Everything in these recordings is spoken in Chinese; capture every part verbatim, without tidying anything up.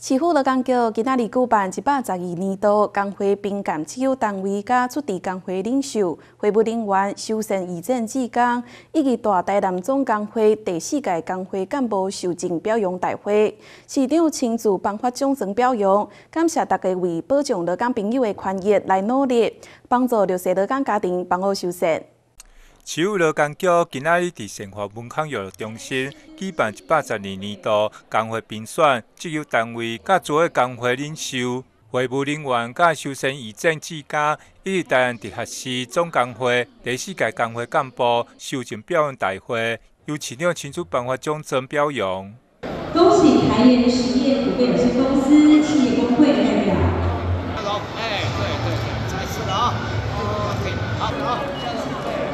市府劳工局今仔日举办一百十二年度工会评鉴持有单位甲出地工会领袖、会务人员修宪义诊志工，以及大台南总工会第四届工会干部受证表扬大会。市长亲自颁发奖状表扬，感谢大家为保障劳工朋友的权益来努力，帮助弱势劳工家庭帮我修宪。 市府劳工局今仔日伫生活文康娱乐中心举办一百十二年度工会评选职业单位甲组个工会领袖、会务人员甲修宪义诊志工，以及台湾直辖市总工会第四届工会干部受证表扬大会，由市长亲自颁发奖状表扬。 恭喜台联实业股份有限公司企业工会代表。 哎，对对，再次的啊，好，好，下次。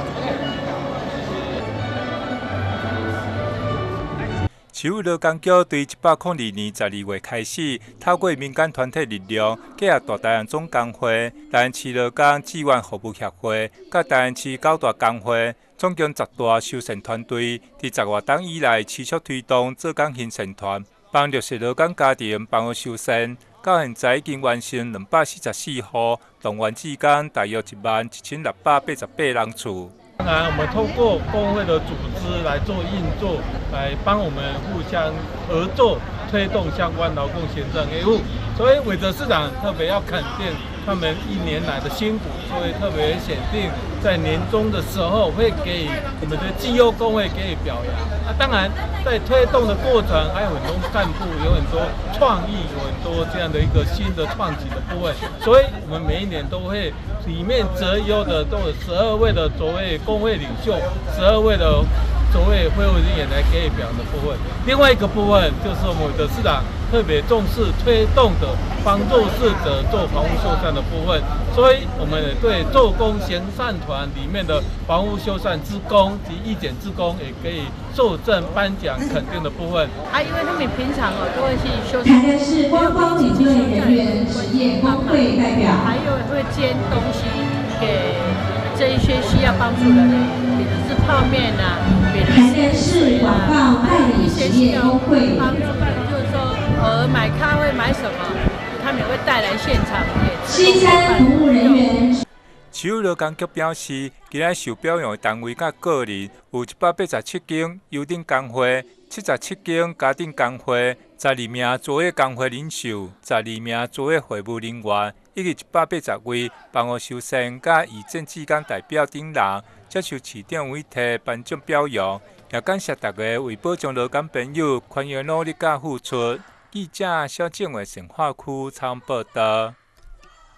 市府劳工局对一百零二年十二月开始，透过民间团体力量，结合大台南总工会、台南市劳工志愿服务协会、甲台南市九大工会，总共十大修宪团队，伫十外档以来持续推动做工行宪团，帮弱势劳工家庭帮我修宪。到现在已经完成两百四十四户，动员志工大约一万一千六百八十八人次。 当然，我们透过工会的组织来做运作，来帮我们互相合作，推动相关劳工行政业务。所以，伟哲市长特别要肯定他们一年来的辛苦，所以特别选定在年终的时候会给我们的绩优工会给予表扬。啊，当然在推动的过程还有很多干部有很多创意，有很多这样的一个新的创举的部分，所以我们每一年都会。 里面择优的都有十二位的所谓工会领袖，十二位的所谓会务人员来给予表扬的部分。另外一个部分就是我们的市长特别重视推动的帮弱势者做房屋修缮的部分，所以我们也对做工行善团里面的房屋修缮职工及义检职工也可以受证颁奖肯定的部分。 啊，因为他们平常哦都会去修台南市官方领队人员实业工会代表， 还有会捐东西给这一些需要帮助的人，比如是泡面啊，比如是广告代理实业工会帮助的，就是说呃买咖啡买什么，他们也会带来现场给。 西餐服务人员。 市府劳工局表示，今仔受表扬的单位甲个人有一百八十七间优等工会、七十七间家庭工会、十二名组的工会领袖、十二名组的会务人员，以及一百八十位帮我修宪甲义诊志工代表等人，接受市长委替颁奖表扬，也感谢大家为保障劳工朋友权益努力甲付出。记者小静为成化区采访报道。